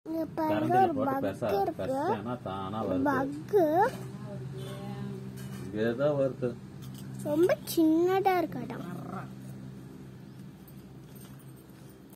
இங்க பாருங்க ஒரு பக் இருக்கு. பக் ஏதோ வருது. ரொம்ப சின்னதா இருக்காடா.